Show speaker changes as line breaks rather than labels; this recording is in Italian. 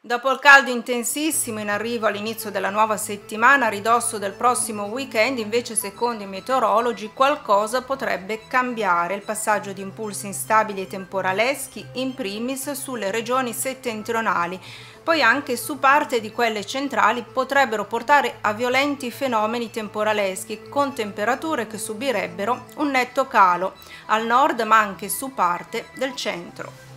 Dopo il caldo intensissimo in arrivo all'inizio della nuova settimana, a ridosso del prossimo weekend, invece secondo i meteorologi qualcosa potrebbe cambiare. Il passaggio di impulsi instabili e temporaleschi, in primis sulle regioni settentrionali, poi anche su parte di quelle centrali, potrebbero portare a violenti fenomeni temporaleschi con temperature che subirebbero un netto calo al nord ma anche su parte del centro.